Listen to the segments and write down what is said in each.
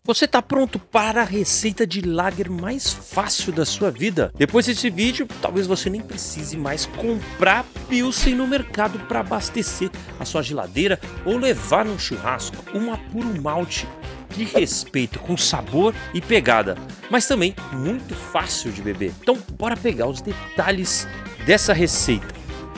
Você está pronto para a receita de lager mais fácil da sua vida? Depois desse vídeo, talvez você nem precise mais comprar Pilsen no mercado para abastecer a sua geladeira ou levar num churrasco. Uma puro malte de respeito, com sabor e pegada, mas também muito fácil de beber. Então bora pegar os detalhes dessa receita,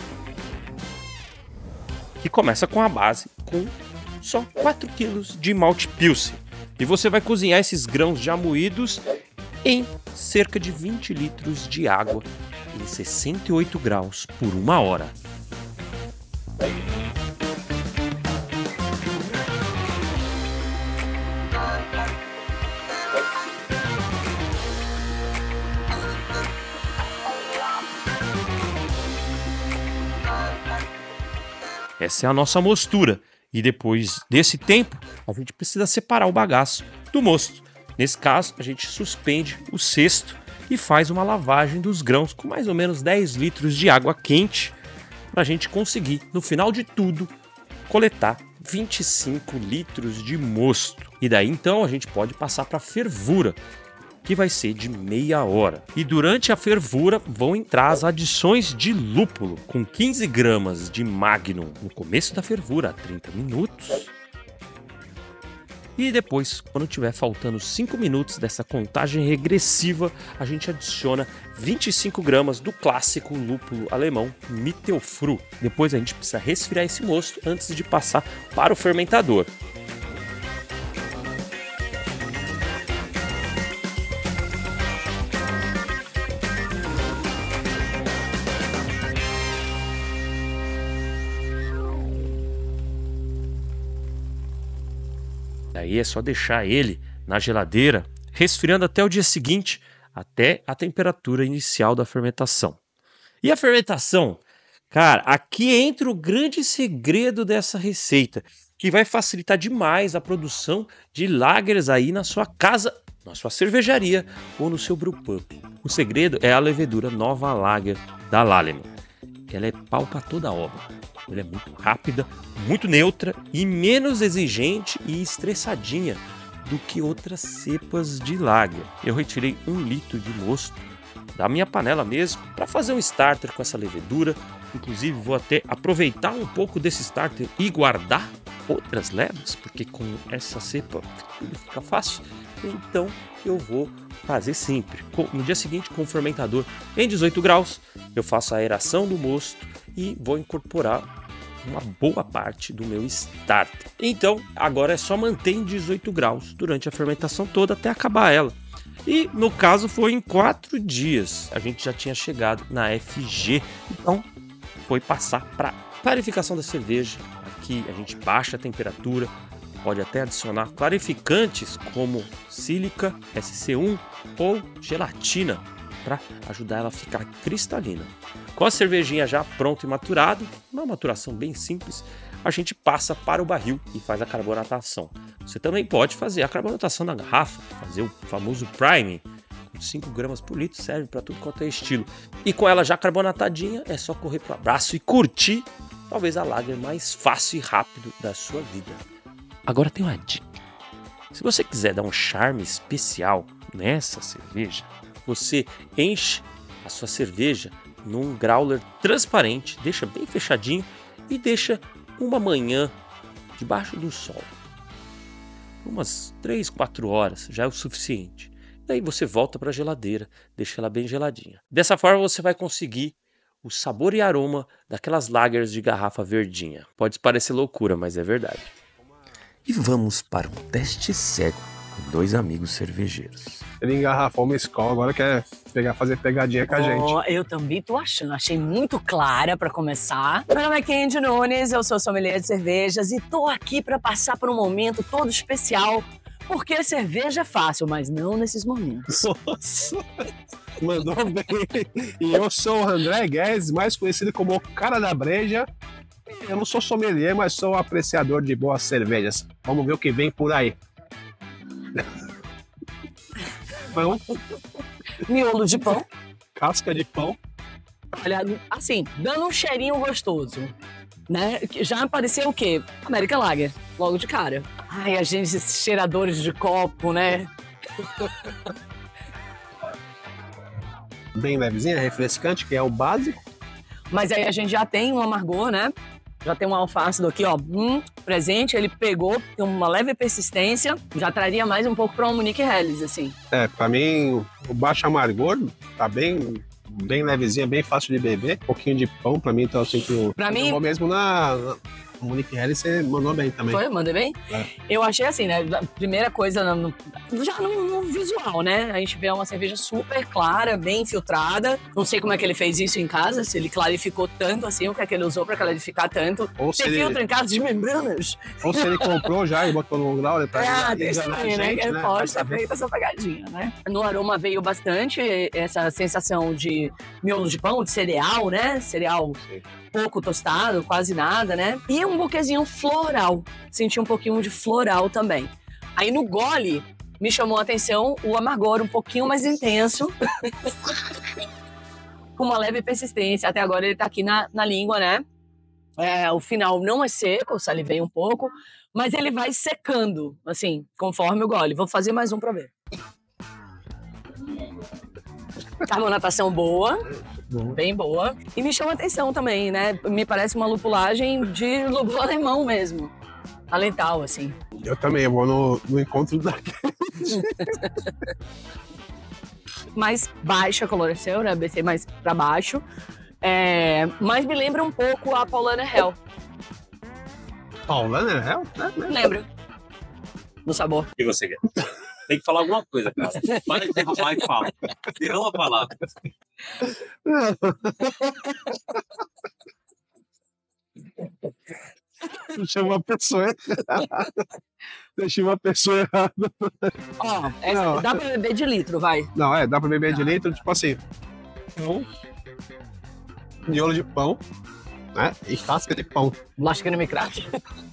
que começa com a base com só 4 kg de malte Pilsen. E você vai cozinhar esses grãos já moídos em cerca de 20 litros de água em 68 graus por 1 hora. Essa é a nossa mostura. E depois desse tempo, a gente precisa separar o bagaço do mosto. Nesse caso, a gente suspende o cesto e faz uma lavagem dos grãos com mais ou menos 10 litros de água quente para a gente conseguir, no final de tudo, coletar 25 litros de mosto. E daí então a gente pode passar para a fervura, que vai ser de meia hora. E durante a fervura vão entrar as adições de lúpulo, com 15 gramas de Magnum no começo da fervura, a 30 minutos. E depois, quando tiver faltando 5 minutos dessa contagem regressiva, a gente adiciona 25 gramas do clássico lúpulo alemão Mittelfruh. Depois a gente precisa resfriar esse mosto antes de passar para o fermentador. Aí é só deixar ele na geladeira, resfriando até o dia seguinte, até a temperatura inicial da fermentação. E a fermentação, cara, aqui entra o grande segredo dessa receita, que vai facilitar demais a produção de lagers aí na sua casa, na sua cervejaria ou no seu brewpub. O segredo é a levedura Nova Lager da Lallemand. Ela é pau pra toda obra. Ela é muito rápida, muito neutra e menos exigente e estressadinha do que outras cepas de lager. Eu retirei 1 litro de mosto da minha panela mesmo para fazer um starter com essa levedura. Inclusive vou até aproveitar um pouco desse starter e guardar outras levas, porque com essa cepa tudo fica fácil. Então eu vou fazer sempre. No dia seguinte, com o fermentador em 18 graus, eu faço a aeração do mosto e vou incorporar uma boa parte do meu starter. Então, agora é só manter em 18 graus durante a fermentação toda até acabar ela. E no caso foi em 4 dias. A gente já tinha chegado na FG. Então, foi passar para clarificação da cerveja. Aqui a gente baixa a temperatura. Pode até adicionar clarificantes como sílica, SC1 ou gelatina para ajudar ela a ficar cristalina. Com a cervejinha já pronta e maturada, uma maturação bem simples, a gente passa para o barril e faz a carbonatação. Você também pode fazer a carbonatação na garrafa, fazer o famoso priming, com 5 gramas por litro, serve para tudo quanto é estilo. E com ela já carbonatadinha, é só correr para o abraço e curtir, talvez a lager mais fácil e rápido da sua vida. Agora tem uma dica. Se você quiser dar um charme especial nessa cerveja, você enche a sua cerveja num growler transparente, deixa bem fechadinho e deixa uma manhã debaixo do sol. Umas 3, 4 horas já é o suficiente. Daí você volta para a geladeira, deixa ela bem geladinha. Dessa forma você vai conseguir o sabor e aroma daquelas lagers de garrafa verdinha. Pode parecer loucura, mas é verdade. E vamos para um teste cego com 2 amigos cervejeiros. Ele engarrafou uma escola, agora quer fazer pegadinha com a gente. Eu também tô achando, achei muito clara pra começar. Meu nome é Candy Nunes, eu sou sommelier de cervejas e tô aqui pra passar por um momento todo especial, porque a cerveja é fácil, mas não nesses momentos. Nossa, mandou bem. E eu sou o André Guedes, mais conhecido como o Cara da Breja. Eu não sou sommelier, mas sou apreciador de boas cervejas. Vamos ver o que vem por aí. Pão. Miolo de pão. Casca de pão. Olha, assim, dando um cheirinho gostoso, né? Já apareceu o quê? American Lager, logo de cara. Ai, a gente, esses cheiradores de copo, né? Bem levezinha, refrescante, que é o básico. Mas aí a gente já tem um amargor, né? Já tem um alfácido aqui, ó, presente. Ele pegou, tem uma leve persistência. Já traria mais um pouco para uma Monique Helles, assim. Pra mim, o baixo amargor tá bem levezinha, bem fácil de beber. Um pouquinho de pão, pra mim, então eu sinto... Pra mim... Eu vou mesmo na Monique Helles, você mandou bem também. Foi? Mandei bem? É. Eu achei assim, né? Primeira coisa, já no visual, né? A gente vê uma cerveja super clara, bem filtrada. Não sei como é que ele fez isso em casa, se ele clarificou tanto assim, o que é que ele usou pra clarificar tanto. Ou Você filtra em casa de membranas? Ou se ele comprou já e botou no grau, ele tá Tem isso também, né? Que pode ter feito essa pegadinha, né? No aroma veio bastante essa sensação de miolo de pão, de cereal, né? Cereal pouco tostado, quase nada, né? E um buquezinho floral. Senti um pouquinho de floral também. Aí no gole, me chamou a atenção o amargor um pouquinho mais intenso. Com uma leve persistência. Até agora ele tá aqui na língua, né? O final não é seco, eu salivei um pouco. Mas ele vai secando, assim, conforme o gole. Vou fazer mais um pra ver. Carbonatação boa. Bem boa. E me chama atenção também, né? Me parece uma lupulagem de lúpulo alemão mesmo. Alental, assim. Eu também, eu vou no encontro daquele. Mais baixa a coloração, né? BC mais pra baixo. Mas me lembra um pouco a Paulaner Hell. Paulaner Hell? Lembro. No sabor. O que você quer? Tem que falar alguma coisa, cara. Para de derramar e fala. Derrama a palavra. Deixa uma pessoa errada. Deixei uma pessoa errada. Ó, dá pra beber de litro, vai. Não, dá pra beber de litro, tipo assim. Pão, miolo de pão, né? E casca de pão. Bolacha creme craft.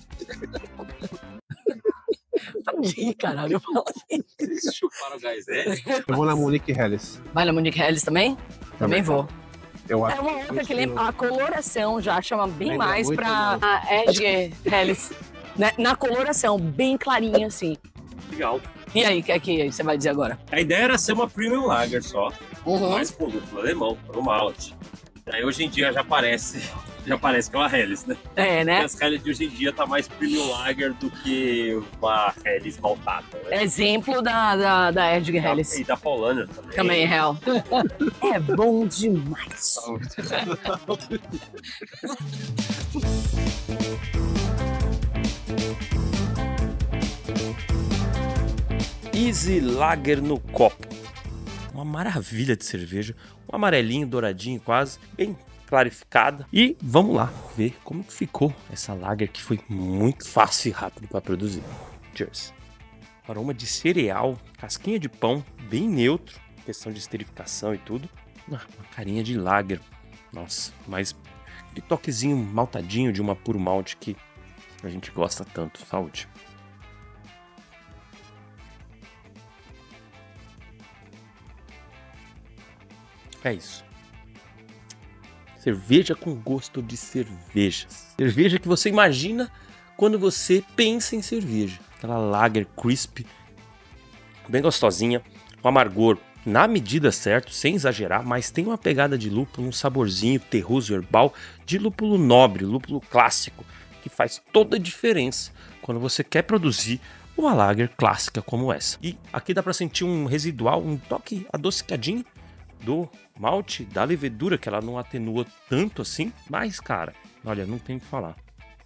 Tadinho, caralho, eu falo assim. Chuparam o gás, Eu vou na Monique Helles. Vai na Monique Helles também? Também vou. Eu acho. É uma outra que lembra, a coloração já chama bem Lembra mais muito, pra não. a Edgar Helles. Né? Na coloração, bem clarinha assim. Legal. E aí, o que é que você vai dizer agora? A ideia era ser uma premium lager só, Uhum. mas com lúpulo alemão, pro malte. Aí hoje em dia já parece que é uma Helles, né? Né? Porque as Helles de hoje em dia tá mais premium lager do que uma Helles maltada, né? Exemplo da Edgar Helles. E da Paulaner também. Também é real. É bom demais. Easy Lager no copo. Uma maravilha de cerveja. Um amarelinho, douradinho quase, bem clarificada. E vamos lá ver como que ficou essa lager que foi muito fácil e rápido para produzir. Cheers. Aroma de cereal, casquinha de pão, bem neutro. Questão de esterificação e tudo. Uma carinha de lager. Nossa, mas aquele toquezinho maltadinho de uma puro malte que a gente gosta tanto. Saúde. É isso. Cerveja com gosto de cervejas. Cerveja que você imagina quando você pensa em cerveja. Aquela lager crisp, bem gostosinha, um amargor na medida certa, sem exagerar, mas tem uma pegada de lúpulo, um saborzinho terroso herbal de lúpulo nobre, lúpulo clássico, que faz toda a diferença quando você quer produzir uma lager clássica como essa. E aqui dá para sentir um residual, um toque adocicadinho do malte, da levedura, que ela não atenua tanto assim, mas, cara, olha, não tem o que falar.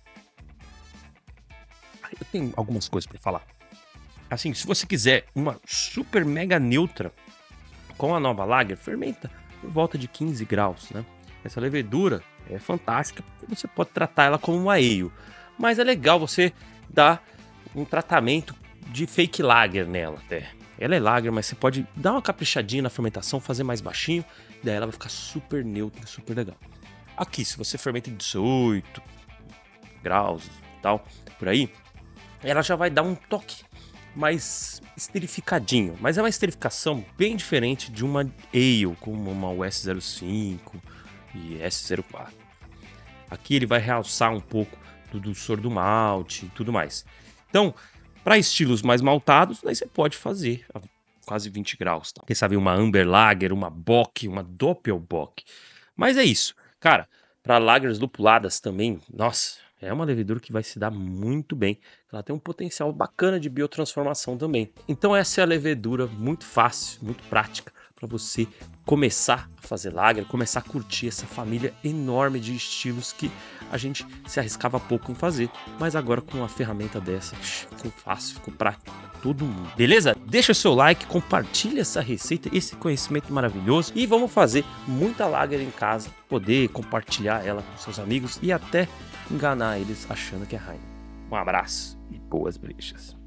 Eu tenho algumas coisas para falar. Assim, se você quiser uma super mega neutra com a nova lager, fermenta por volta de 15 graus, né? Essa levedura é fantástica, porque você pode tratar ela como um ale, mas é legal você dar um tratamento de fake lager nela até. Ela é lager, mas você pode dar uma caprichadinha na fermentação, fazer mais baixinho, daí ela vai ficar super neutra, super legal. Aqui, se você fermenta em 18 graus e tal, por aí, ela já vai dar um toque mais esterificadinho, mas é uma esterificação bem diferente de uma ale, como uma US05 e S04. Aqui ele vai realçar um pouco do dulçor do malte e tudo mais. Então, Para estilos mais maltados, daí você pode fazer a quase 20 graus. Tá? Quem sabe uma Amber Lager, uma Bock, uma Doppelbock. Mas é isso. Cara, para lagers lupuladas também, nossa, é uma levedura que vai se dar muito bem. Ela tem um potencial bacana de biotransformação também. Então essa é a levedura muito fácil, muito prática para você começar a fazer lager, começar a curtir essa família enorme de estilos que a gente se arriscava pouco em fazer, mas agora com uma ferramenta dessa, ficou fácil, ficou prático para todo mundo. Beleza? Deixa o seu like, compartilha essa receita, esse conhecimento maravilhoso e vamos fazer muita lager em casa, poder compartilhar ela com seus amigos e até enganar eles achando que é Heineken. Um abraço e boas brejas.